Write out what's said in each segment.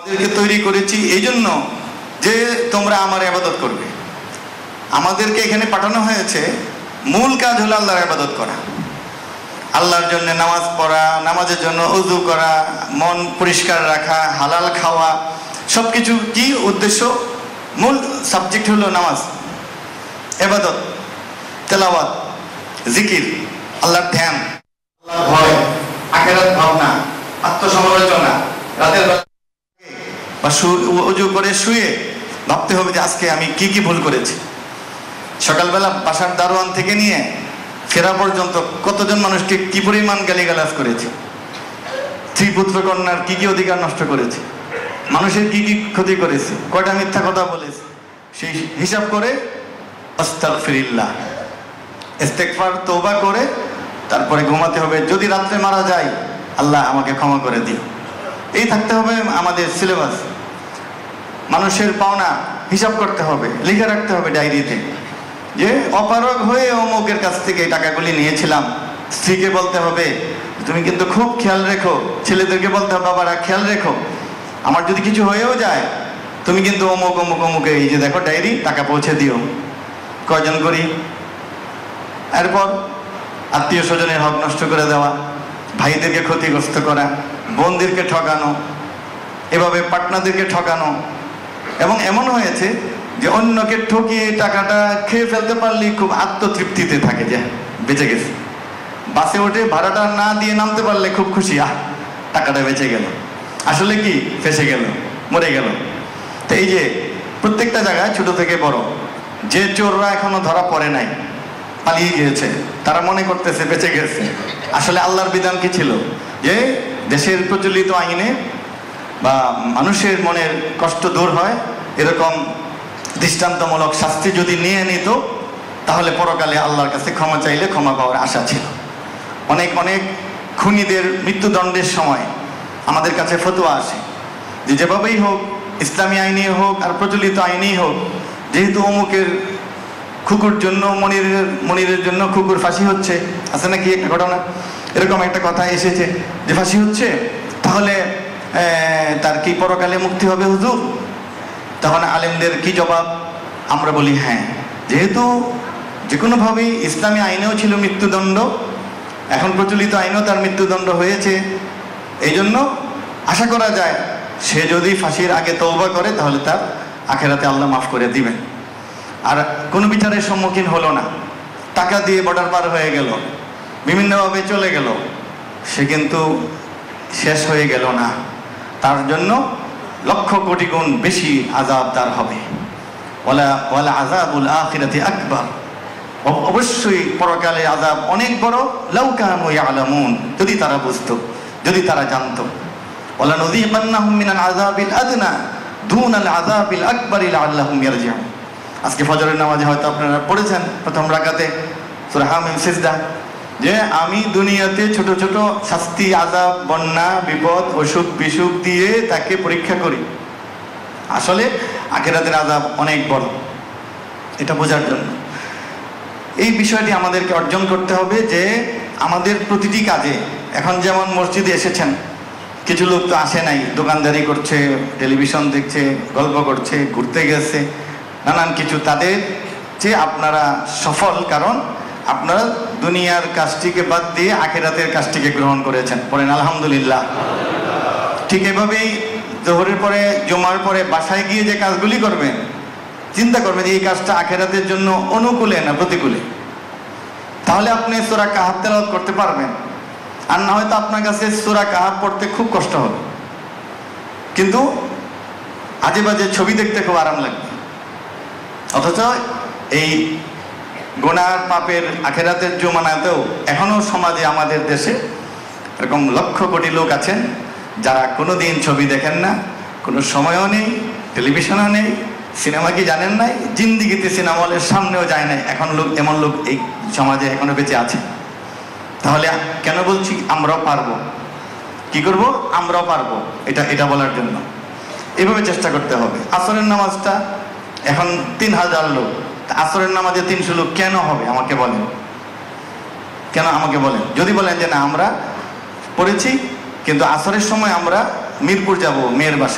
তৈরি করেছি এই জন্য যে তোমরা আমার ইবাদত করবে। আমাদেরকে এখানে পাঠানো হয়েছে, মূল কাজ হলো আল্লাহর ইবাদত করা, আল্লাহর জন্য নামাজ পড়া, নামাজের জন্য ওযু করা, মন পরিষ্কার রাখা, হালাল খাওয়া, সব কিছু কি উদ্দেশ্য? মূল সাবজেক্ট হলো নামাজ, ইবাদত, তেলাওয়াত, জিকির, আল্লাহর ধ্যান, আল্লাহর ভয়, আখিরাত ভাবনা, আত্মসমালোচনা। রাতের বেলা বা ওযু করে শুয়ে ভাবতে হবে যে আজকে আমি কি কি ভুল করেছি। সকালবেলা বাসার দারোয়ান থেকে নিয়ে ফেরা পর্যন্ত কতজন মানুষকে কি পরিমাণ গালিগালাজ করেছে, স্ত্রী পুত্র কন্যার কি কি অধিকার নষ্ট করেছে, মানুষের কি কি ক্ষতি করেছে, কয়টা মিথ্যা কথা বলেছে, সেই হিসাব করে আস্তাগফিরুল্লাহ, ইস্তেগফার, তওবা করে তারপরে ঘুমাতে হবে। যদি রাত্রে মারা যায়, আল্লাহ আমাকে ক্ষমা করে দিও। এই থাকতে হবে আমাদের সিলেবাস। মানুষের পাওনা হিসাব করতে হবে, লিখে রাখতে হবে ডায়েরিতে, যে অপারগ হয়ে অমুকের কাছ থেকে এই টাকাগুলি নিয়েছিলাম। স্ত্রীকে বলতে হবে তুমি কিন্তু খুব খেয়াল রেখো, ছেলেদেরকে বলতে হবে বাবারা খেয়াল রেখো, আমার যদি কিছু হয়েও যায় তুমি কিন্তু অমুক অমুক অমুকে এই যে দেখো ডায়েরি, টাকা পৌঁছে দিও। কয়জন করি? এরপর আত্মীয় স্বজনের হক নষ্ট করে দেওয়া, ভাইদেরকে ক্ষতিগ্রস্ত করা, বোনদেরকে ঠকানো, এভাবে পার্টনারদেরকে ঠকানো। এবং এমন হয়েছে যে অন্যকে ঠকিয়ে টাকাটা খেয়ে ফেলতে পারলেই খুব আত্মতৃপ্তিতে থাকে যে বেঁচে গেছে। বাসে উঠে ভাড়াটা না দিয়ে নামতে পারলে খুব খুশি, টাকাটা বেঁচে গেল। আসলে কি ফেঁসে গেল, মরে গেল। তো এই যে প্রত্যেকটা জায়গায় ছোট থেকে বড় যে চোররা এখনো ধরা পড়ে নাই, পালিয়ে গিয়েছে, তারা মনে করতেছে বেঁচে গেছে। আসলে আল্লাহর বিধান কি ছিল? যে দেশের প্রচলিত আইনে বা মানুষের মনের কষ্ট দূর হয় এরকম দৃষ্টান্তমূলক শাস্তি যদি নিয়ে নিত, তাহলে পরকালে আল্লাহর কাছে ক্ষমা চাইলে ক্ষমা পাওয়ার আশা ছিল। অনেক অনেক খুনিদের মৃত্যুদণ্ডের সময় আমাদের কাছে ফতোয়া আসে যে যেভাবেই হোক, ইসলামী আইনেই হোক আর প্রচলিত আইনেই হোক, যেহেতু অমুকের খুকুর জন্য মনিরের জন্য খুকুর ফাঁসি হচ্ছে, আছে নাকি একটা ঘটনা, এরকম একটা কথা এসেছে যে ফাঁসি হচ্ছে, তাহলে তার কি পরকালে মুক্তি হবে হুজুর? তখন আলেমদের কি জবাব? আমরা বলি হ্যাঁ, যেহেতু যে কোনোভাবেই ইসলামী আইনেও ছিল মৃত্যুদণ্ড, এখন প্রচলিত আইনেও তার মৃত্যুদণ্ড হয়েছে, এই জন্য আশা করা যায় সে যদি ফাঁসির আগে তওবা করে তাহলে তার আখিরাতে আল্লাহ মাফ করে দিবেন। আর কোনো বিচারের সম্মুখীন হলো না, টাকা দিয়ে বর্ডার পার হয়ে গেল, বিভিন্নভাবে চলে গেল, সে কিন্তু শেষ হয়ে গেল না, তার জন্য লক্ষ কোটি গুণ বেশি আযাব তার হবে। ওয়ালা আযাবুল আখিরাতি আকবার, অবশ্যই পরকালে আযাব অনেক বড়। লাউ কানু ইয়ালামুন, যদি তারা বুঝতো, যদি তারা জানতো। ওয়ালা নুযীকান্নাহুম মিনাল আযাবিল আদনা দুনাল আযাবিল আকবারি লাআল্লাহুম ইয়ারজিউন। আজকে ফজরের নামাজে হয়তো আপনারা পড়েছেন প্রথম রাকাতে সূরা হামিম সিজদা, যে আমি দুনিয়াতে ছোট ছোট শাস্তি, আযাব, বন্যা, বিপদ, অসুখ বিসুখ দিয়ে তাকে পরীক্ষা করি। আসলে আখিরাতের আযাব অনেক বড়, এটা বোঝার জন্য এই বিষয়টি আমাদেরকে অর্জন করতে হবে যে আমাদের প্রতিটি কাজে, এখন যেমন মসজিদে এসেছেন, কিছু লোক তো আসে নাই, দোকানদারি করছে, টেলিভিশন দেখছে, গল্প করছে, ঘুরতে গেছে, নানান কিছু, তাদের যে আপনারা সফল, কারণ আপনারা দুনিয়ার কাজটিকে বাদ দিয়ে আখিরাতের কাজটিকে গ্রহণ করেছেন। বলেন আলহামদুলিল্লাহ। ঠিক এভাবেই জোহরের পরে, জুমার পরে বাসায় গিয়ে যে কাজগুলি করবেন, চিন্তা করবেন যে এই কাজটা আখিরাতের জন্য অনুকূলে না প্রতিকূলে, তাহলে আপনি সূরা কাহাফ তেলাওয়াত করতে পারবেন। আর না হয়তো আপনার কাছে সূরা কাহাফ পড়তে খুব কষ্ট হবে, কিন্তু আজে বাজে ছবি দেখতে খুব আরাম লাগবে। অথচ এই গুনাহ পাপের আখিরাতের জমানাতেও এখনো সমাজে, আমাদের দেশে এরকম লক্ষ কোটি লোক আছেন যারা কোনোদিন ছবি দেখেন না, কোনো সময়ও নেই, টেলিভিশনও নেই, সিনেমা কি জানেন নাই, জিন্দিগিতে সিনেমা হলের সামনেও যায় নাই। এখন লোক, এমন লোক এই সমাজে এখনো বেঁচে আছে। তাহলে কেন বলছি আমরাও পারবো? কি করব? আমরাও পারবো, এটা বলার জন্য এভাবে চেষ্টা করতে হবে। আসরের নামাজটা এখন 3000 লোক, আসরের নামাজে 300 লোক কেন হবে? আমাকে বলেন, কেন আমাকে বলেন। যদি বলেন যে না আমরা পড়েছি, কিন্তু আসরের সময় আমরা মিরপুর যাব মেয়ের বাসায়,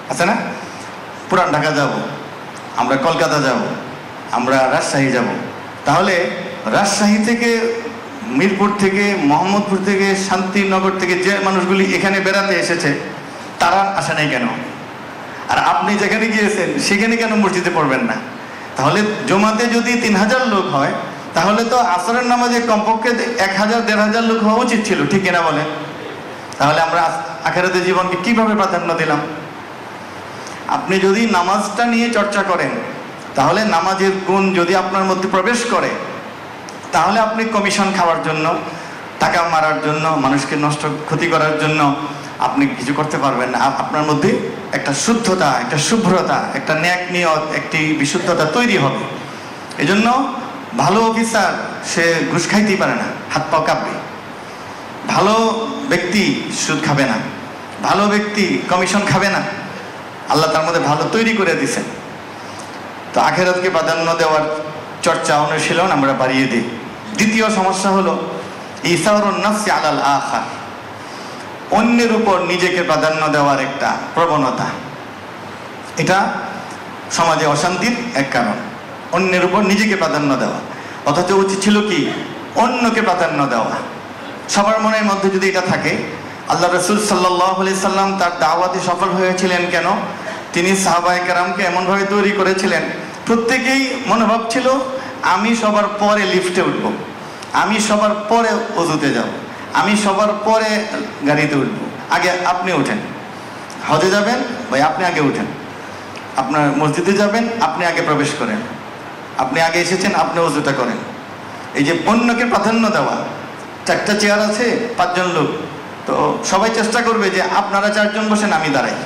আছে না? পুরান ঢাকা যাব, আমরা কলকাতা যাব, আমরা রাজশাহী যাব। তাহলে রাজশাহী থেকে, মিরপুর থেকে, মোহাম্মদপুর থেকে, শান্তিনগর থেকে যে মানুষগুলি এখানে বেড়াতে এসেছে তারা আসে নাই কেন? আর আপনি যেখানে গিয়েছেন সেখানে কেন মসজিদে পড়বেন না? তাহলে জমাতে যদি 3000 লোক হয় তাহলে তো আসরের নামাজে কমপক্ষে 1000-1500 লোক হওয়া উচিত ছিল, ঠিক কিনা বলেন? তাহলে আমরা আখিরাতের জীবনকে কিভাবে প্রাধান্য দিলাম? আপনি যদি নামাজটা নিয়ে চর্চা করেন তাহলে নামাজের গুণ যদি আপনার মধ্যে প্রবেশ করে তাহলে আপনি কমিশন খাওয়ার জন্য, টাকা মারার জন্য, মানুষকে নষ্ট ক্ষতি করার জন্য আপনি কিছু করতে পারবেন না। আপনার মধ্যে একটা শুদ্ধতা, একটা শুভ্রতা, একটা ন্যাক নিয়ত, একটি বিশুদ্ধতা তৈরি হবে। এজন্য ভালো অফিসার সে ঘুষ খাইতেই পারে না, হাত পাও কাঁপবে। ভালো ব্যক্তি সুদ খাবে না, ভালো ব্যক্তি কমিশন খাবে না। আল্লাহ তার মধ্যে ভালো তৈরি করে দিয়েছেন। তো আখিরাতকে প্রাধান্য দেওয়ার চর্চা, অনুশীলন আমরা বাড়িয়ে দিই। দ্বিতীয় সমস্যা হলো ইসারুন নাফসি আলাল আখার, অন্যের উপর নিজেকে প্রাধান্য দেওয়ার একটা প্রবণতা। এটা সমাজে অশান্তির এক কারণ, অন্যের উপর নিজেকে প্রাধান্য দেওয়া। অথচ উচিত ছিল কি অন্যকে প্রাধান্য দেওয়া। সবার মনের মধ্যে যদি এটা থাকে, আল্লাহ রাসূল সাল্লাল্লাহু আলাইহি সাল্লাম তার দাওয়াতে সফল হয়েছিলেন কেন? তিনি সাহাবায়ে কেরামকে এমনভাবে তৈরি করেছিলেন, প্রত্যেকেই মনোভাব ছিল আমি সবার পরে লিফটে উঠব, আমি সবার পরে ওযুতে যাব, আমি সবার পরে গাড়িতে উঠব, আগে আপনি ওঠেন। হজে যাবেন ভাই, আপনি আগে উঠেন। আপনার মসজিদে যাবেন, আপনি আগে প্রবেশ করেন। আপনি আগে এসেছেন, আপনি ওযুটা করেন। এই যে অন্যকে প্রাধান্য দেওয়া, 4টা চেয়ার আছে, 5 জন লোক, তো সবাই চেষ্টা করবে যে আপনারা 4 জন বসেন, আমি দাঁড়াই।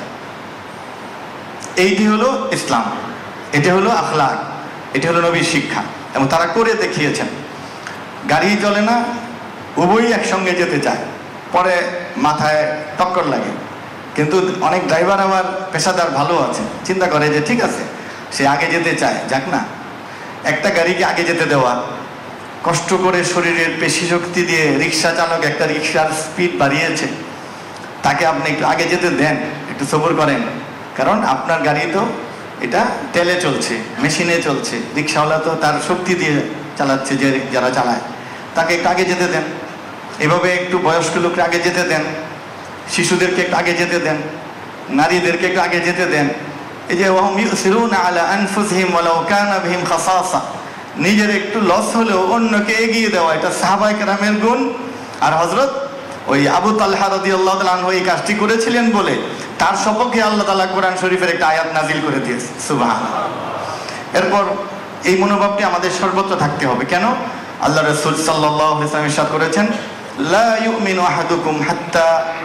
এইটি হলো ইসলাম, এটি হলো আখলাক, এটি হলো নবীর শিক্ষা, এবং তারা করে দেখিয়েছেন। গাড়ি চলে না, উভয়ই একসঙ্গে যেতে চায়, পরে মাথায় টক্কর লাগে। কিন্তু অনেক ড্রাইভার আবার পেশাদার ভালো আছে, চিন্তা করে যে ঠিক আছে সে আগে যেতে চায়, যাক না। একটা গাড়িকে আগে যেতে দেওয়া, কষ্ট করে শরীরের পেশি শক্তি দিয়ে রিক্সা চালক একটা রিক্সার স্পিড বাড়িয়েছে, তাকে আপনি একটু আগে যেতে দেন, একটু সবর করেন। কারণ আপনার গাড়ি তো এটা তেলে চলছে, মেশিনে চলছে, রিক্সাওয়ালা তো তার শক্তি দিয়ে চালাচ্ছে, যে যারা চালায় তাকে একটু আগে যেতে দেন। এভাবে একটু বয়স্ক লোককে আগে যেতে দেন, শিশুদেরকে একটু আগে যেতে দেন, নারীদেরকে একটু আগে যেতে দেন। এই যে ওয়াহুম ইউসিরুনা আলা আনফুসিহিম ওয়ালাউ কানা বিহিম খাসাসা, নিজের একটু লস হলেও অন্যকে এগিয়ে দেওয়া, এটা সাহাবায়ে কেরামের গুণ। আর হযরত ওই আবু তালহা রাদিয়াল্লাহু তাআলা আনহু এই কাজটি করেছিলেন বলে তার সপক্ষে আল্লাহ তাআলা কোরআন শরীফের একটা আয়াত নাজিল করে দিয়েছে, সুবহানাল্লাহ। এরপর এই মনোভাবটি আমাদের সর্বত্র থাকতে হবে। কেন? আল্লাহ রাসূল সাল্লাল্লাহু আলাইহি ওয়াসাল্লাম ইরশাদ করেছেন, লা ইউমিনু আহাদুকুম হাত্তা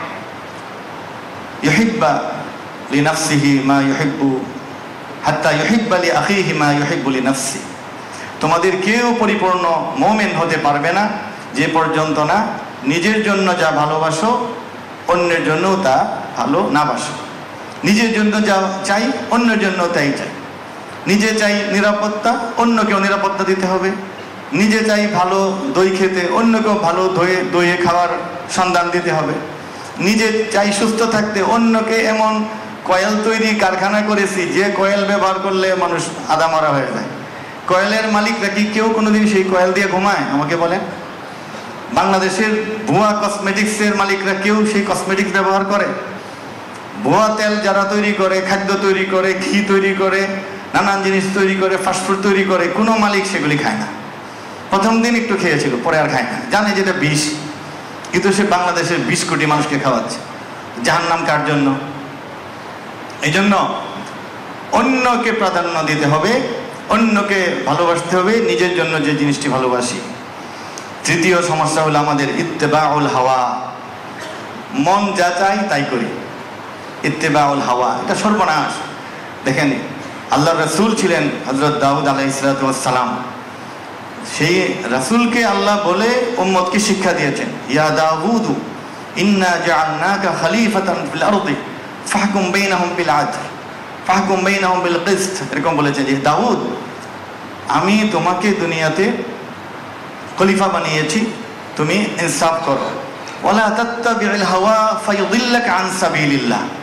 ইউহিব্বা লিনাফসিহি মা ইউহিব্বু হাত্তা ইউহিব্বা লিআখিহি মা ইউহিব্বু লিনাফসি। তোমাদের কেউ পরিপূর্ণ মুমিন হতে পারবে না যে পর্যন্ত না নিজের জন্য যা ভালোবাসো অন্যের জন্যও তা ভালো না বাসো। নিজের জন্য যা চাই অন্যের জন্য তাই চাই। নিজে চাই নিরাপত্তা, অন্যকেও নিরাপত্তা দিতে হবে। নিজে চাই ভালো দই খেতে, অন্যকেও ভালো দইয়ে খাওয়ার সন্ধান দিতে হবে। নিজে চাই সুস্থ থাকতে, অন্যকে এমন কয়েল তৈরি কারখানা করেছি যে কয়েল ব্যবহার করলে মানুষ আদামরা হয়ে যায়। কয়েলের মালিকরা কি কেউ কোনোদিন সেই কয়েল দিয়ে ঘুমায়? আমাকে বলেন। বাংলাদেশের ভুয়া কসমেটিক্সের মালিকরা কেউ সেই কসমেটিক্স ব্যবহার করে? ভুয়া তেল যারা তৈরি করে, খাদ্য তৈরি করে, ঘি তৈরি করে, নানান জিনিস তৈরি করে, ফাস্টফুড তৈরি করে, কোনো মালিক সেগুলি খায় না। প্রথম দিন একটু খেয়েছিল, পরে আর খায় না, জানে যেটা বিষ। কিন্তু সে বাংলাদেশের 20 কোটি মানুষকে খাওয়াচ্ছে। জাহান্নাম কার জন্য? এই জন্য অন্যকে প্রাধান্য দিতে হবে, অন্যকে ভালোবাসতে হবে, নিজের জন্য যে জিনিসটি ভালোবাসি। তৃতীয় সমস্যা হলো আমাদের ইত্তেবাউল হাওয়া, মন যা চাই তাই করি। ইত্তেবাউল হাওয়া, এটা সর্বনাশ। দেখেন, আল্লাহ রাসূল ছিলেন হযরত দাউদ আলাইহিস সালাম। সেই রাসূলকে আল্লাহ বলে উম্মতকে শিক্ষা দিয়েছেন, ইয়া দাউদু ইন্না জাআলনাকা খলিফাতান ফিল আরদি ফাহকুম বাইনাহুম বিল আদল ফাহকুম বাইনাহুম বিল কিসত। এরকম বলেছে যে দাউদ, আমি তোমাকে দুনিয়াতে খলিফা বানিয়েছি, তুমি ইনসাফ করো। ওয়ালা তাত্তাবিউল হাওয়া ফায়ুদিল্লাকা আন সাবিলিল্লাহ,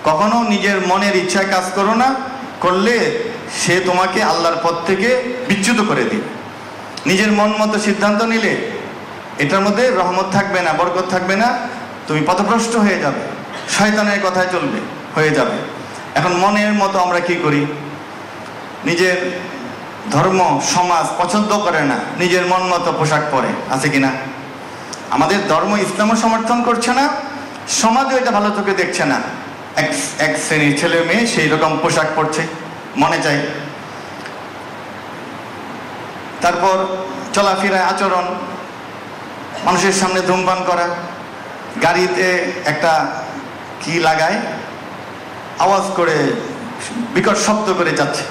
কখনো নিজের মনের ইচ্ছায় কাজ করো না, করলে সে তোমাকে আল্লাহর পথ থেকে বিচ্যুত করে দিবে। নিজের মন মতো সিদ্ধান্ত নিলে এটার মধ্যে রহমত থাকবে না, বরকত থাকবে না, তুমি পথভ্রষ্ট হয়ে যাবে, শয়তানের কথায় চলবে, হয়ে যাবে। এখন মনের মতো আমরা কি করি? নিজের ধর্ম সমাজ পছন্দ করে না, নিজের মন মতো পোশাক পরে, আছে কিনা? আমাদের ধর্ম ইসলামও সমর্থন করছে না, সমাজও এটা ভালো চোখে দেখছে না। এক শ্রেণীর ছেলে মেয়ে সেই রকম পোশাক পরছে, মনে চাই। তারপর চলাফেরায় আচরণ, মানুষের সামনে ধূমপান করা, গাড়িতে একটা কি লাগায়, আওয়াজ করে বিকট শব্দ করে যাচ্ছে,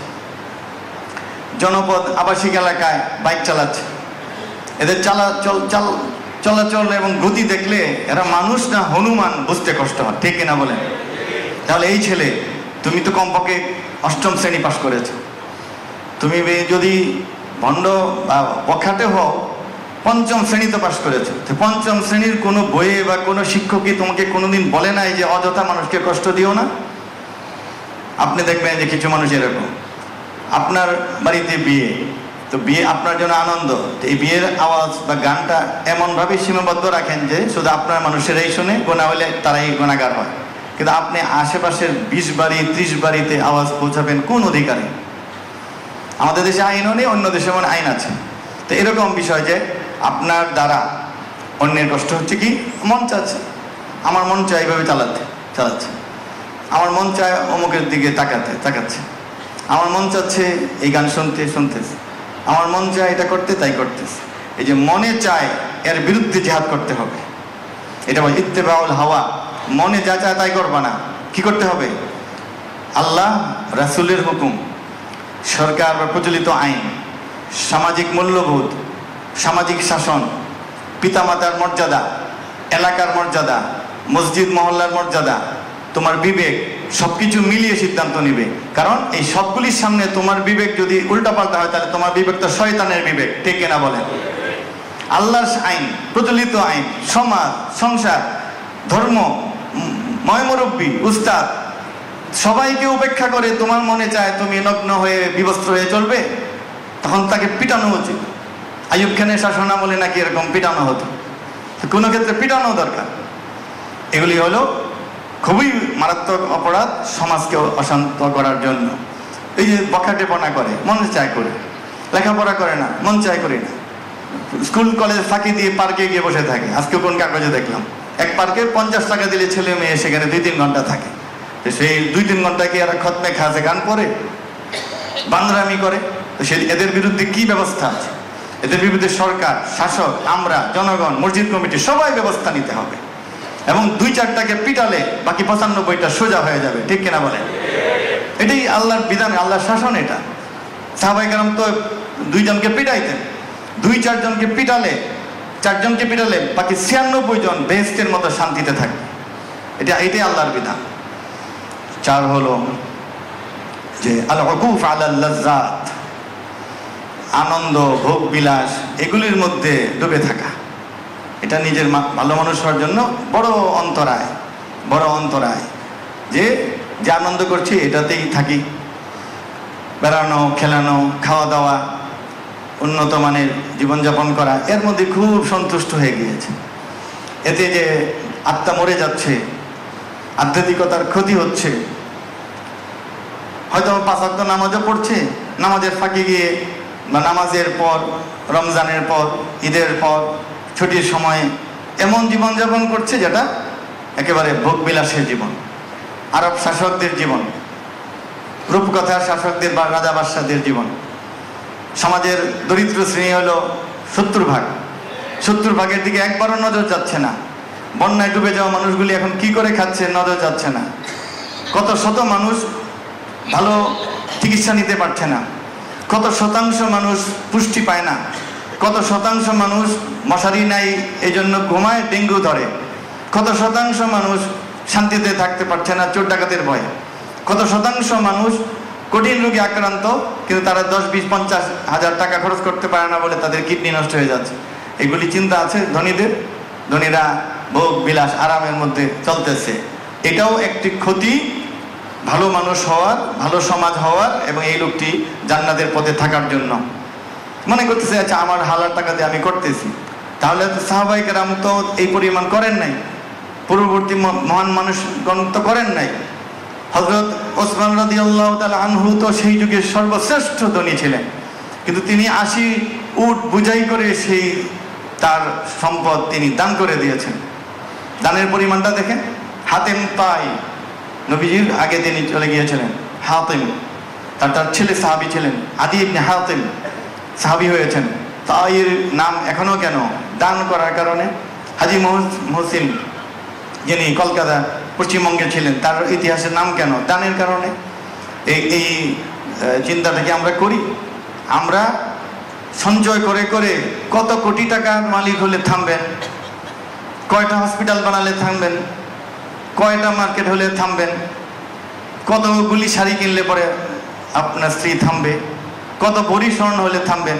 জনপদ আবাসিক এলাকায় বাইক চালাচ্ছে। এদের চলাচল এবং গতি দেখলে এরা মানুষ না হনুমান বুঝতে কষ্ট হয়, ঠিক কিনা বলেন? তাহলে এই ছেলে, তুমি তো কমপক্ষে 8ম শ্রেণী পাশ করেছো, তুমি যদি ভণ্ড বা বখাটে হও 5ম শ্রেণীতে পাশ করেছো। তো 5ম শ্রেণীর কোনো বইয়ে বা কোনো শিক্ষকই তোমাকে কোনোদিন বলে নাই যে অযথা মানুষকে কষ্ট দিও না? আপনি দেখবেন যে কিছু মানুষ এরকম, আপনার বাড়িতে বিয়ে, তো বিয়ে আপনার জন্য আনন্দ, এই বিয়ের আওয়াজ বা গানটা এমনভাবে সীমাবদ্ধ রাখেন যে শুধু আপনার মানুষেরাই শুনে, গোনা হলে তারাই গোনাগার হয়। কিন্তু আপনি আশেপাশের 20 বাড়ি 30 বাড়িতে আওয়াজ পৌঁছাবেন কোন অধিকারে? আমাদের দেশে আইনও নেই, অন্য দেশে মনে আইন আছে। তো এরকম বিষয় যে আপনার দ্বারা অন্যের কষ্ট হচ্ছে, কি মন চাচ্ছে, আমার মন চায় এইভাবে চালাচ্ছে, আমার মন চায় অমুকের দিকে তাকাচ্ছে, আমার মন চাচ্ছে এই গান শুনতেছে, আমার মন চায় এটা করতে, তাই করতেছে। এই যে মনে চায়, এর বিরুদ্ধে জিহাদ করতে হবে। এটা বলে ইত্তেবাউল হাওয়া, মনে যা চায় তাই করবা না। কি করতে হবে? আল্লাহ রাসূলের হুকুম, সরকার বা প্রচলিত আইন, সামাজিক মূল্যবোধ, সামাজিক শাসন, পিতামাতার মর্যাদা, এলাকার মর্যাদা, মসজিদ মহল্লার মর্যাদা, তোমার বিবেক, সবকিছু মিলিয়ে সিদ্ধান্ত নিবে। কারণ এই সবগুলির সামনে তোমার বিবেক যদি উল্টাপাল্টা হয়, তাহলে তোমার বিবেক তো শয়তানের বিবেক, ঠিক কিনা বলেন? আল্লাহর আইন, প্রচলিত আইন, সমাজ, সংসার, ধর্ম, ময়মুরব্বী, উস্তাদ, সবাইকে উপেক্ষা করে তোমার মনে চায় তুমি নগ্ন হয়ে বিবস্ত্র হয়ে চলবে, তখন তাকে পিটানো উচিত। আইয়ুব খানের শাসনামলে নাকি এরকম পিটানো হতো। কোনো ক্ষেত্রে পিটানো দরকার। এগুলি হলো খুবই মারাত্মক অপরাধ, সমাজকে অশান্ত করার জন্য। এই যে বখাটেপনা করে, মন চায় করে, লেখাপড়া করে না, মন চায় করি না, স্কুল কলেজ ফাঁকি দিয়ে পার্কে গিয়ে বসে থাকে। আজকে কোন কাগজে দেখলাম, এক পার্কে 50 টাকা দিলে ছেলে মেয়ে সেখানে 2-3 ঘন্টা থাকে। সেই 2-3 ঘন্টা কি এরা খতমে খাসে গান পড়ে, বান্দরামি করে? তো এদের বিরুদ্ধে কি ব্যবস্থা আছে? এদের বিরুদ্ধে সরকার, শাসক, আমরা, জনগণ, মসজিদ কমিটি সবাই ব্যবস্থা নিতে হবে। এবং 2-4টাকে পিটালে বাকি 95টা সোজা হয়ে যাবে, ঠিক কিনা বলেন? এটাই আল্লাহর বিধান, আল্লাহর শাসন। এটা সাহাবায়ে কেরাম তো 2 জনকে পিটাইতেন, 2-4 জনকে পিটালে, 4 জনকে পিটালে বাকি 96 জন বেহেশতের মতো শান্তিতে থাকবে। এটাই আল্লাহর বিধান। 4 হলো যে আল উকুফ আলাল লাজ্জাত, আনন্দ, ভোগ বিলাস এগুলির মধ্যে ডুবে থাকা। এটা নিজের ভালো মানুষ হওয়ার জন্য বড় অন্তরায়। যে আনন্দ করছি এটাতেই থাকি, বেড়ানো, খেলানো, খাওয়া দাওয়া, উন্নত মানের জীবনযাপন করা, এর মধ্যে খুব সন্তুষ্ট হয়ে গিয়েছে। এতে যে আত্মা মরে যাচ্ছে, আধ্যাত্মিকতার ক্ষতি হচ্ছে। হয়তো 5 ওয়াক্ত নামাজও পড়ছে, নামাজের ফাঁকে গিয়ে বা নামাজের পর, রমজানের পর, ঈদের পর, ছুটির সময়ে এমন জীবনযাপন করছে যেটা একেবারে ভোগবিলাসের জীবন, আরব শাসকদের জীবন, রূপকথার শাসকদের বা রাজা বাদশাদের জীবন। সমাজের দরিদ্র শ্রেণী হলো 70 ভাগের দিকে একবারও নজর যাচ্ছে না। বন্যায় ডুবে যাওয়া মানুষগুলি এখন কি করে খাচ্ছে, নজর যাচ্ছে না। কত শত মানুষ ভালো চিকিৎসা নিতে পারছে না, কত শতাংশ মানুষ পুষ্টি পায় না, কত শতাংশ মানুষ মশারি নাই এই জন্য ঘুমায়, ডেঙ্গু ধরে, কত শতাংশ মানুষ শান্তিতে থাকতে পারছে না চোর ডাকাতের ভয়ে, কত শতাংশ মানুষ কঠিন রোগে আক্রান্ত, কিন্তু তারা 10-20-50 হাজার টাকা খরচ করতে পারে না বলে তাদের কিডনি নষ্ট হয়ে যাচ্ছে। এগুলি চিন্তা আছে ধনীদের। ধনীরা ভোগ বিলাস আরামের মধ্যে চলতেছে। এটাও একটি ক্ষতি ভালো মানুষ হওয়ার, ভালো সমাজ হওয়ার এবং এই লোকটি জান্নাতের পথে থাকার জন্য। মনে করতেছে আচ্ছা আমার হালাল টাকা দিয়ে আমি করতেছি, তাহলে সাহাবায়ে কেরাম তো এই পরিমাণ করেন নাই, পূর্ববর্তী মহান মানুষগণ তো করেন নাই। হযরত ওসমান রাদিয়াল্লাহু তাআলা আনহু তো সেই যুগের সর্বশ্রেষ্ঠ ধনী ছিলেন, কিন্তু তিনি 80 উট বুঝাই করে সেই তার সম্পদ তিনি দান করে দিয়েছেন। দানের পরিমাণটা দেখেন। হাতেম তাই নবীজির আগে তিনি চলে গিয়েছিলেন, হাতেম তার ছেলে সাহাবী ছিলেন, আদি ইবনে হাতেম সাহাবী হয়েছেন। তাইর নাম এখনো কেন? দান করার কারণে। হাজী মহসিন যিনি কলকাতা পশ্চিমবঙ্গে ছিলেন, তার ইতিহাসের নাম কেন? দানের কারণে। এই চিন্তাটা কি আমরা করি? আমরা সঞ্চয় করে করে কত কোটি টাকার মালিক হলে থামবেন? কয়টা হসপিটাল বানালে থামবেন? কয়টা মার্কেট হলে থামবেন? কতগুলি শাড়ি কিনলে পরে আপনার স্ত্রী থামবে? কত ভরি স্বর্ণ হলে থামবেন?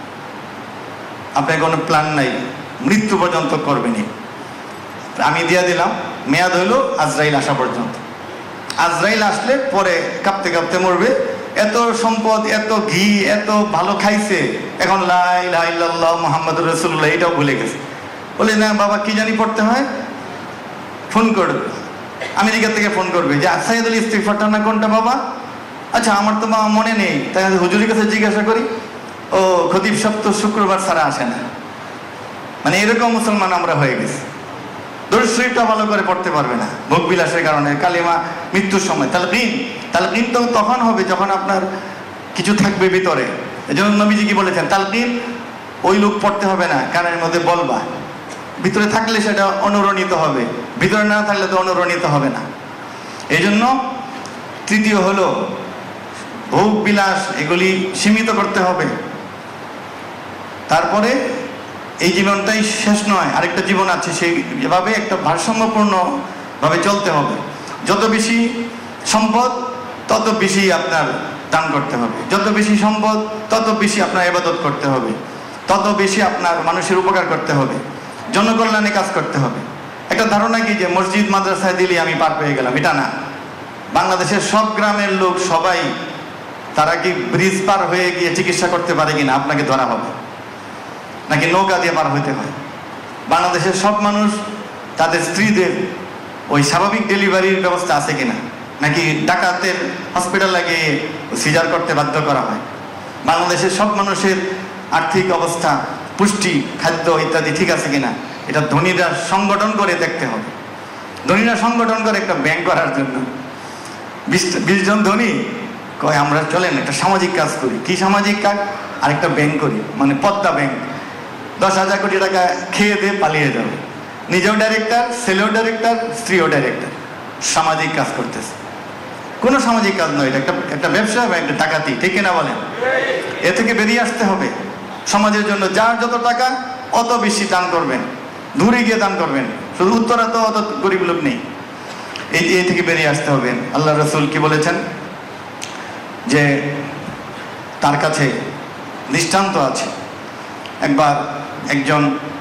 আপনার কোনো প্ল্যান নাই, মৃত্যু পর্যন্ত করবেনই। আমি দিয়া দিলাম, মেয়াদ হইল আজরাইল আসা পর্যন্ত। আজরাইল আসলে পরে কাঁপতে কাঁপতে মরবে। এত সম্পদ, এত ঘি, এত ভালো খাইছে, এখন লা ইলাহা ইল্লাল্লাহ মুহাম্মাদুর রাসূলুল্লাহ এটাও ভুলে গেছে। বলে না বাবা কি জানি পড়তে হয়, ফোন করবে, আমেরিকা থেকে ফোন করবে যে সাইয়্যিদুল ইস্তিগফারটা না কোনটা বাবা? আচ্ছা আমার তো বাবা মনে নেই, তাই হুজুরের কাছে জিজ্ঞাসা করি। ও খতিব সাহেব তো শুক্রবার ছাড়া আসে না। মানে এরকম মুসলমান আমরা হয়ে গেছি। দরুদ শরীফটা ভালো করে পড়তে পারবে না ভোগ বিলাসের কারণে, কালিমা মৃত্যুর সময়। তালকিন তো তখন হবে যখন আপনার কিছু থাকবে ভিতরে। এজন্য নবীজি কি বলেছেন? তালকিন ওই লোক পড়তে হবে না, কানের মধ্যে বলবা। ভিতরে থাকলে সেটা অনুরণিত হবে, ভিতরে না থাকলে তো অনুরণিত হবে না। এই জন্য তৃতীয় হলো ভোগ বিলাস, এগুলি সীমিত করতে হবে। তারপরে এই জীবনটাই শেষ নয়, আরেকটা জীবন আছে, সেইভাবে একটা ভারসাম্যপূর্ণ ভাবে চলতে হবে। যত বেশি সম্পদ তত বেশি আপনার দান করতে হবে, যত বেশি সম্পদ তত বেশি আপনার ইবাদত করতে হবে, তত বেশি আপনার মানুষের উপকার করতে হবে, জনকল্যাণে কাজ করতে হবে। একটা ধারণা কি যে মসজিদ মাদ্রাসায় দিলে আমি পার পেয়ে গেলাম, এটা না। বাংলাদেশের সব গ্রামের লোক সবাই তারা কি ব্রিজ পার হয়ে গিয়ে চিকিৎসা করতে পারে কিনা আপনাকে ধরা হবে, নাকি নৌকা দিয়ে পার হইতে হয়? বাংলাদেশের সব মানুষ তাদের স্ত্রীদের ওই স্বাভাবিক ডেলিভারির ব্যবস্থা আছে কিনা, নাকি ডাকাতের হসপিটালে গিয়ে সিজার করতে বাধ্য করা হয়? বাংলাদেশের সব মানুষের আর্থিক অবস্থা, পুষ্টি, খাদ্য ইত্যাদি ঠিক আছে কিনা, এটা ধনীরা সংগঠন করে দেখতে হবে। ধনীরা সংগঠন করে একটা ব্যাংক করার জন্য 20 জন ধনী কয় আমরা চলেন একটা সামাজিক কাজ করি। কি সামাজিক কাজ? আরেকটা ব্যাংক করি, মানে পদ্মা ব্যাংক। 10,000 কোটি টাকা খেয়ে দিয়ে পালিয়ে যাবে, নিজেও ডাইরেক্টর, ছেলেও ডাইরেক্টর, স্ত্রীও ডাইরেক্টর, সামাজিক কাজ করতেছে। কোনো সামাজিক কাজ নয়, এটা একটা ব্যবসা বা একটা ডাকাতি, ঠিক কিনা বলেন? এ থেকে বেরিয়ে আসতে হবে। সমাজের জন্য যার যত টাকা অত বেশি দান করবেন, দূরে গিয়ে দান করবেন। শুধু উত্তরা তো অত গরিব লোক নেই। এই থেকে বেরিয়ে আসতে হবে। আল্লাহ রাসূল কি বলেছেন যে তার কাছে দৃষ্টান্ত আছে। একবার একজন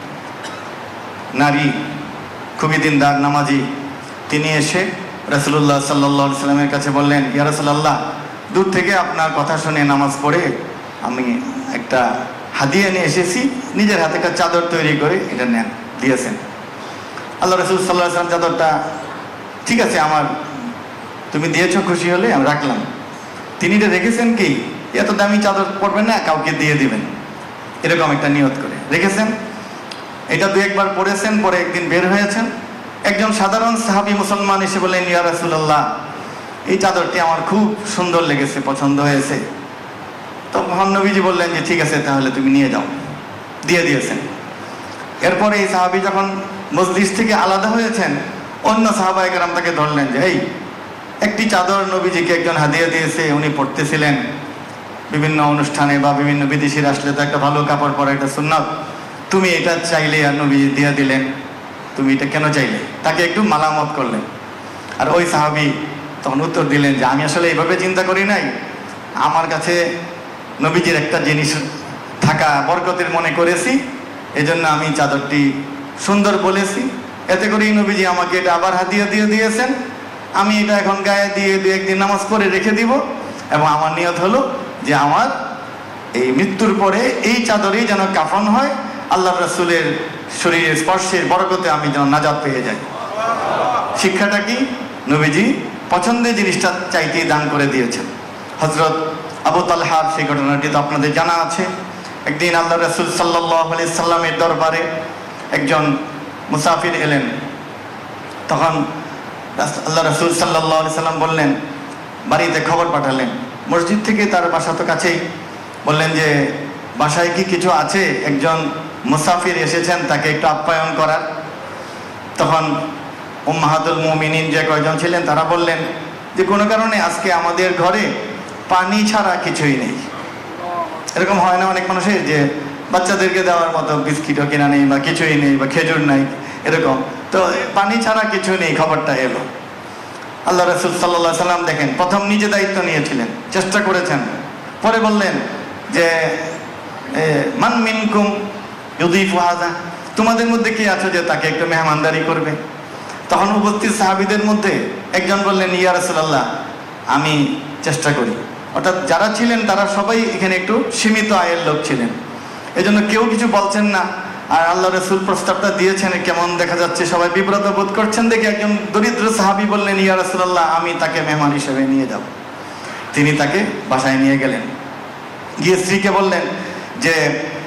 নারী খুবই দিনদার নামাজি, তিনি এসে রাসূলুল্লাহ সাল্লাল্লাহু আলাইহি সাল্লামের কাছে বললেন, ইয়া রাসূলুল্লাহ, দূর থেকে আপনার কথা শুনে নামাজ পড়ে আমি একটা হাদিয়া নিয়ে এসেছি, নিজের হাতে একটা চাদর তৈরি করে এটা নেন, দিয়েছেন। আল্লাহ রাসূল সাল্লাল্লাহু আলাইহি সাল্লাম চাদরটা ঠিক আছে আমার, তুমি দিয়েছো, খুশি হলে আমি রাখলাম। তিনি এটা রেখেছেন কি, এত দামি চাদর পরবেন না, কাউকে দিয়ে দিবেন, এরকম একটা নিয়ত করে রেখেছেন। এটা 2 একবার পড়েছেন, পরে একদিন বের হয়েছেন। একজন সাধারণ সাহাবী মুসলমান এসে বললেন, ইয়া রাসূলুল্লাহ, এই চাদরটি আমার খুব সুন্দর লেগেছে, পছন্দ হয়েছে। তো মহান নবীজি বললেন যে ঠিক আছে তাহলে তুমি নিয়ে যাও, দিয়ে দিয়েছেন। এরপরে এই সাহাবী যখন মজলিস থেকে আলাদা হয়েছেন, অন্য সাহাবায়ে কেরাম তাকে ধরলেন যে এই একটি চাদর নবীজিকে একজন হাদিয়া দিয়েছে, উনি পড়তেছিলেন বিভিন্ন অনুষ্ঠানে বা বিভিন্ন বিদেশিরা আসলে তো একটা ভালো কাপড় পরা একটা সুন্নাত, তুমি এটা চাইলে আর নবীজি দিয়ে দিলেন, তুমি এটা কেন চাইলে? তাকে একটু মালামত করলেন। আর ওই সাহাবী তখন উত্তর দিলেন যে আমি আসলে এইভাবে চিন্তা করি নাই, আমার কাছে নবীজির একটা জিনিস থাকা বরকতের মনে করেছি, এজন্য আমি চাদরটি সুন্দর বলেছি, এতে করেই নবীজি আমাকে এটা আবার হাদিয়া দিয়ে দিয়েছেন। আমি এটা এখন গায়ে দিয়ে দু একদিন নামাজ পড়ে রেখে দিব, এবং আমার নিয়ত হলো যে আমার এই মৃত্যুর পরে এই চাদরেই যেন কাফন হয়, আল্লাহ রাসূলের শরীরের স্পর্শের বরকতে আমি যেন নাজাত পেয়ে যাই। শিক্ষাটা কি? নবীজি পছন্দের জিনিসটা চাইতেই দান করে দিয়েছেন। হযরত আবু তালহার সেই ঘটনাটি তো আপনাদের জানা আছে। একদিন আল্লাহ রাসূল সাল্লাল্লাহু আলাইহি সাল্লামের দরবারে একজন মুসাফির এলেন। তখন আল্লাহ রাসূল সাল্লাল্লাহু আলাইহি সাল্লাম বললেন, বাড়িতে খবর পাঠালেন, মসজিদ থেকে তার বাসা তো কাছেই, বললেন যে বাসায় কি কিছু আছে, একজন মুসাফির এসেছেন, তাকে একটু আপ্যায়ন করার। তখন উম্মাহাতুল মুমিনিন যে কয়জন ছিলেন তারা বললেন যে কোনো কারণে আজকে আমাদের ঘরে পানি ছাড়া কিছুই নেই। এরকম হয় না অনেক মানুষের, যে বাচ্চাদেরকে দেওয়ার মতো বিস্কিটও কেনা নেই বা কিছুই নেই বা খেজুর নাই, এরকম। তো পানি ছাড়া কিছু নেই, খবরটা এলো। আল্লাহ রাসূল সাল্লাল্লাহু আলাইহি সাল্লাম দেখেন প্রথম নিজে দায়িত্ব নিয়েছিলেন, চেষ্টা করেছেন, পরে বললেন যে মান মিনকুম ইউযিফু হাযা, তোমাদের মধ্যে কে আছে যে তাকে একটু মেহমানদারি করবে? তখন উপস্থিত সাহাবীদের মধ্যে একজন বললেন, ইয়া রাসূলুল্লাহ, আমি চেষ্টা করি। অর্থাৎ যারা ছিলেন তারা সবাই এখানে একটু সীমিত আয়ের লোক ছিলেন, এজন্য কেউ কিছু বলছেন না। আর আল্লাহ রাসূল প্রস্তাবটা দিয়েছেন, কেমন দেখা যাচ্ছে সবাই বিব্রত বোধ করছেন দেখে একজন দরিদ্র সাহাবী বললেন, ইয়া রাসূলুল্লাহ, আমি তাকে মেহমান হিসেবে নিয়ে যাব। তিনি তাকে বাসায় নিয়ে গেলেন, গিয়ে স্ত্রীকে বললেন যে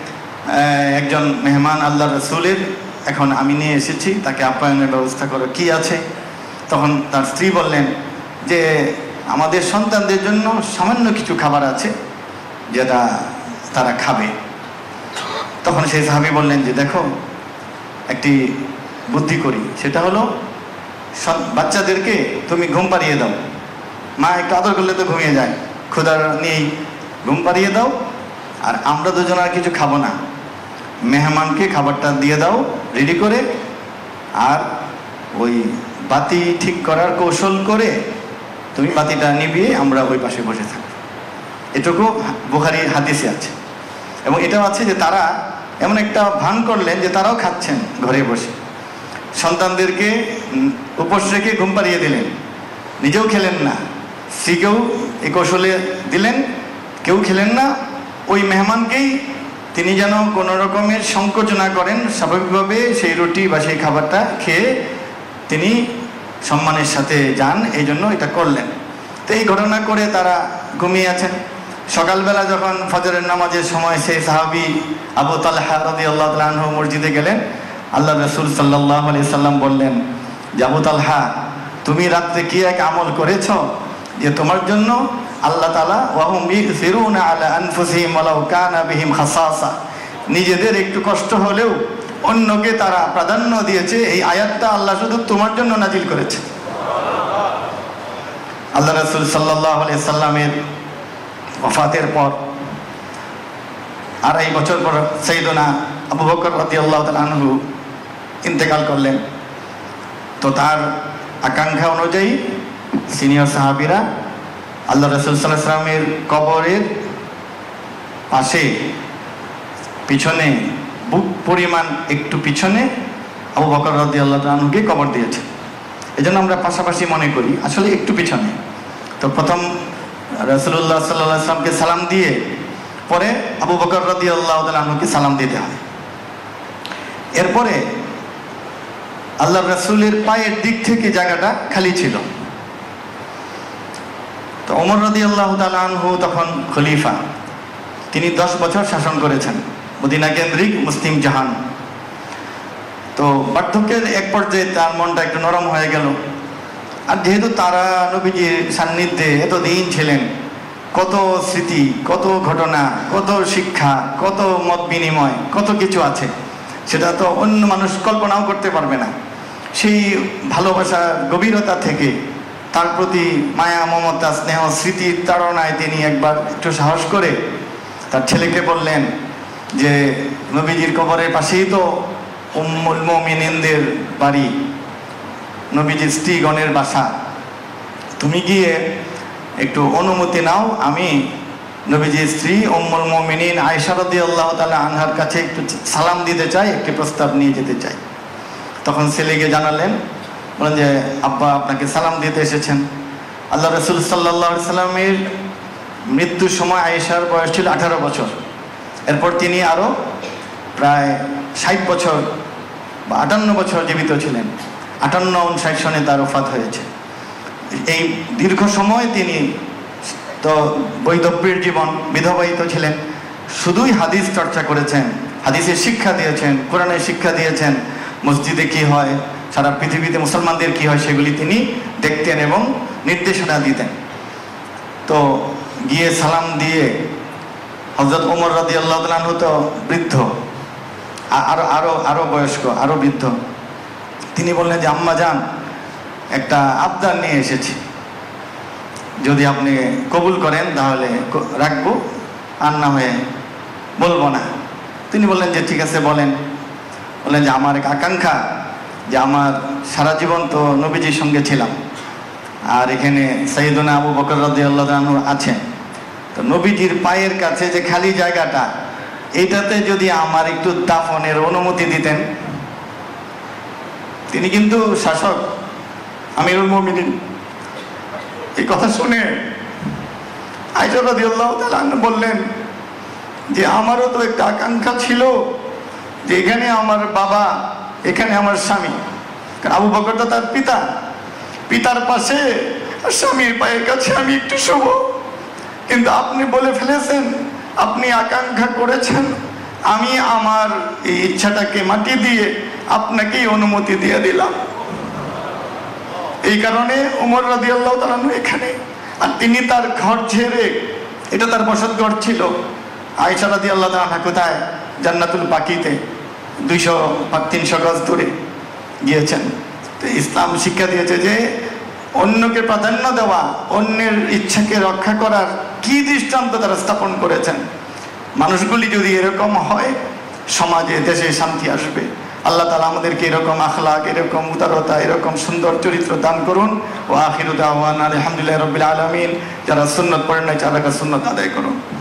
একজন মেহমান আল্লাহ রাসূলের এখন আমি নিয়ে এসেছি, তাকে আপ্যায়নের ব্যবস্থা করো, কি আছে? তখন তার স্ত্রী বললেন যে আমাদের সন্তানদের জন্য সামান্য কিছু খাবার আছে যেটা তারা খাবে। তখন সেই সাহাবী বললেন যে দেখো, একটি বুদ্ধি করি, সেটা হলো বাচ্চাদেরকে তুমি ঘুম পাড়িয়ে দাও, মা একটু আদর করলে তো ঘুমিয়ে যায়, ক্ষুধার নিয়েই ঘুম পাড়িয়ে দাও, আর আমরা দুজন আর কিছু খাবো না, মেহমানকে খাবারটা দিয়ে দাও রেডি করে, আর ওই বাতি ঠিক করার কৌশল করে তুমি বাতিটা নিভিয়ে আমরা ওই পাশে বসে থাকবো। এটুকু বুখারী হাদিসে আছে। এবং এটাও আছে যে তারা এমন একটা ভান করলেন যে তারাও খাচ্ছেন ঘরে বসে, সন্তানদেরকে উপোস রেখে ঘুম পাড়িয়ে দিলেন, নিজেও খেলেন না, স্ত্রীকেও এই কৌশলে দিলেন, কেউ খেলেন না। ওই মেহমানকেই তিনি যেন কোনো রকমের সংকোচ না করেন, স্বাভাবিকভাবে সেই রুটি বা সেই খাবারটা খেয়ে তিনি সম্মানের সাথে যান, এই জন্য এটা করলেন। তো এই ঘটনা করে তারা ঘুমিয়ে আছেন। সকালবেলা যখন ফজরের নামাজের সময় সেই সাহাবী আবু তালহা রাদিয়াল্লাহু তাআলা আনহু মসজিদে গেলেন, আল্লাহ রাসূল সাল্লাল্লাহু আলাইহি সাল্লাম বললেন যে আবু তালহা, তুমি রাত্রে কি এক আমল করেছ যে তোমার জন্য আল্লাহ তাআলা ওয়াহুম ইউসিরুনা আলা আনফুসিহিম ওয়ালাউ কানা বিহিম খাসাসা, নিজেদের একটু কষ্ট হলেও অন্যকে তারা প্রাধান্য দিয়েছে, এই আয়াতটা আল্লাহ শুধু তোমার জন্য নাজিল করেছে। আল্লাহ রাসূল সাল্লাল্লাহু আলাইহি সাল্লামের ওফাতের পর 2.5 বছর পর সাইয়েদনা আবু বকর রাদিয়াল্লাহু তাআলা আনহু ইন্তেকাল করলেন। তো তার আকাঙ্ক্ষা অনুযায়ী সিনিয়র সাহাবীরা আল্লাহ রাসূল সাল্লাল্লাহু আলাইহি সাল্লামের কবরের পাশে পিছনে বুক পরিমাণ একটু পিছনে আবু বকর রাদিয়াল্লাহু তাআলা আনহুকে কবর দিয়েছে। এজন্য আমরা পাশাপাশি মনে করি, আসলে একটু পিছনে। তো প্রথম রাসূলুল্লাহ সাল্লাল্লাহু আলাইহি ওয়াসাল্লামকে সালাম দিয়ে পরে আবু বকর রাদিয়াল্লাহু তাআলা আনহুকে সালাম দিতে হয়। এরপরে আল্লাহর রাসূলের পায়ের দিক থেকে জায়গাটা খালি ছিল। তো ওমর রাদিয়াল্লাহু তাআলা আনহু তখন খলিফা, তিনি 10 বছর শাসন করেছেন মদিনা কেন্দ্রিক মুসলিম জাহান। তো বার্ধক্যের এক পর্যায়ে তার মনটা একটু নরম হয়ে গেল। আর যেহেতু তারা নবীজির সান্নিধ্যে এতদিন ছিলেন, কত স্মৃতি, কত ঘটনা, কত শিক্ষা, কত মত বিনিময়, কত কিছু আছে, সেটা তো অন্য মানুষ কল্পনাও করতে পারবে না। সেই ভালোবাসা গভীরতা থেকে তার প্রতি মায়া, মমতা, স্নেহ, স্মৃতির তাড়নায় তিনি একবার একটু সাহস করে তার ছেলেকে বললেন যে নবীজির কবরের পাশেই তো উম্মুল মুমিনিনদের বাড়ি, নবীজির স্ত্রীগণের বাসা, তুমি গিয়ে একটু অনুমতি নাও, আমি নবীজির স্ত্রী উম্মুল মুমিনিন আয়েশা রাদিয়াল্লাহু তাআলা আনহার কাছে একটু সালাম দিতে চাই, একটি প্রস্তাব নিয়ে যেতে চাই। তখন ছেলেকে জানালেন বলেন যে আব্বা আপনাকে সালাম দিতে এসেছেন। আল্লাহ রসুল সাল্লাল্লাহু আলাইহি সাল্লামের মৃত্যুর সময় আয়েশার বয়স ছিল 18 বছর। এরপর তিনি আরও প্রায় 60 বছর বা 58 বছর জীবিত ছিলেন। 58-59 সনে তার ওফাত হয়েছে। এই দীর্ঘ সময় তিনি তো বৈধব্যের জীবন, বিধবায়িত ছিলেন, শুধুই হাদিস চর্চা করেছেন, হাদিসের শিক্ষা দিয়েছেন, কোরআনের শিক্ষা দিয়েছেন, মসজিদে কি হয়, সারা পৃথিবীতে মুসলমানদের কি হয় সেগুলি তিনি দেখতেন এবং নির্দেশনা দিতেন। তো গিয়ে সালাম দিয়ে হযরত ওমর রাদিয়াল্লাহু তাআলা আনহু তো বৃদ্ধ, আরো আরো আরো বয়স্ক, আরো বৃদ্ধ, তিনি বললেন যে আম্মা জান, একটা আবদার নিয়ে এসেছি, যদি আপনি কবুল করেন তাহলে রাখবো, আর না হয়ে বলবো না। তিনি বললেন যে ঠিক আছে বলেন। বললেন যে আমার এক আকাঙ্ক্ষা, যে আমার সারা জীবন তো নবীজির সঙ্গে ছিলাম, আর এখানে সাইয়েদুনা আবু বকর রাদিয়াল্লাহু আনহু আছেন, তো নবীজির পায়ের কাছে যে খালি জায়গাটা, এইটাতে যদি আমার একটু দাফনের অনুমতি দিতেন। তিনি কিন্তু শাসক, আমিরুল মুমিনিন। এই কথা শুনে আয়েশা রাদিয়াল্লাহু তাআলা বললেন যে আমারও তো একটা আকাঙ্ক্ষা ছিল যে এখানে আমার বাবা, এখানে আমার স্বামী, কারণ আবু বকর তো তার পিতা, পিতার পাশে স্বামীর পায়ের কাছে আমি একটু শুভ। কিন্তু আপনি বলে ফেলেছেন, আপনি আকাঙ্ক্ষা করেছেন, আমি আমার এই ইচ্ছাটাকে মাটি দিয়ে আপনাকেই অনুমতি দিয়ে দিলাম। এই কারণে ওমর রাদিয়াল্লাহু তাআলা এখানে, আর তিনি তার ঘর ছেড়ে, এটা তার বসত ঘর ছিল, আয়েশা রাদিয়াল্লাহু তাআলা কোথায়, জান্নাতুল বাকিতে 200-300 গজ দূরে গিয়েছেন। তো ইসলাম শিক্ষা দিয়েছে যে অন্যকে প্রাধান্য দেওয়া, অন্যের ইচ্ছাকে রক্ষা করার কি দৃষ্টান্ত তারা স্থাপন করেছেন। মানুষগুলি যদি এরকম হয়, সমাজে দেশে শান্তি আসবে। আল্লাহ তাআলা আমাদেরকে এরকম আখলাক, এরকম উদারতা, এরকম সুন্দর চরিত্র দান করুন। ওয়া আখিরু দাওয়ানা আলহামদুলিল্লাহি রাব্বিল আলামিন। যারা সুন্নত পড়েন নাই, যারা সুন্নত আদায় করুন।